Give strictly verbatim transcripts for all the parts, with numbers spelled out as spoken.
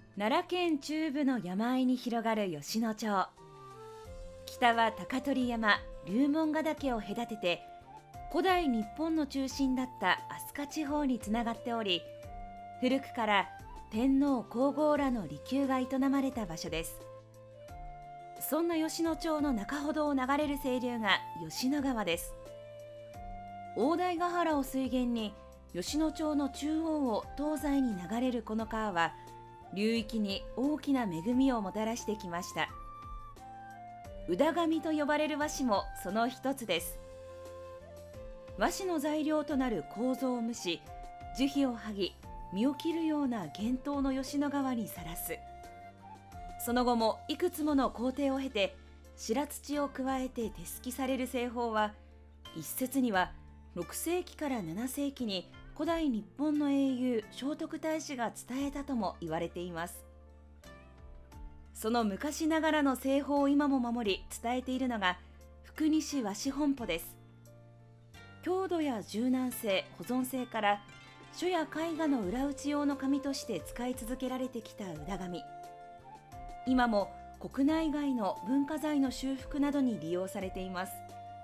奈良県中部の山あいに広がる吉野町。北は高取山、龍門ヶ岳を隔てて、古代日本の中心だった飛鳥地方につながっており、古くから天皇皇后らの離宮が営まれた場所です。そんな吉野町の中ほどを流れる清流が吉野川です。大台ヶ原を水源に吉野町の中央を東西に流れるこの川は、流域に大きな恵みをもたらしてきました。宇田紙と呼ばれる和紙もその一つです。和紙の材料となる楮を蒸し、樹皮を剥ぎ、身を切るような厳冬の吉野川にさらす。その後もいくつもの工程を経て、白土を加えて手すきされる製法は、一説にはろくせいきからななせいきに古代日本の英雄聖徳太子が伝えたとも言われています。その昔ながらの製法を今も守り伝えているのが福西和紙本舗です。強度や柔軟性、保存性から書や絵画の裏打ち用の紙として使い続けられてきた宇田紙。今も国内外の文化財の修復などに利用されています。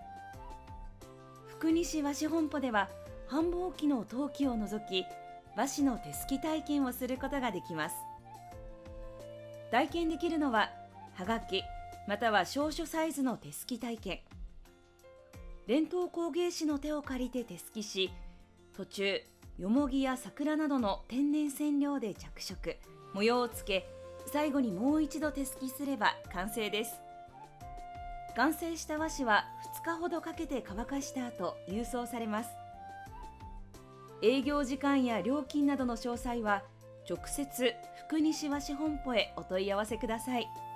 福西和紙本舗では繁忙期の陶器を除き、和紙の手すき体験をすることができます。体験できるのははがきまたは証書サイズの手すき体験。伝統工芸士の手を借りて手すきし、途中よもぎや桜などの天然染料で着色、模様をつけ、最後にもう一度手すきすれば完成です。完成した和紙はふつかほどかけて乾かした後郵送されます。営業時間や料金などの詳細は直接福西和紙本舗へお問い合わせください。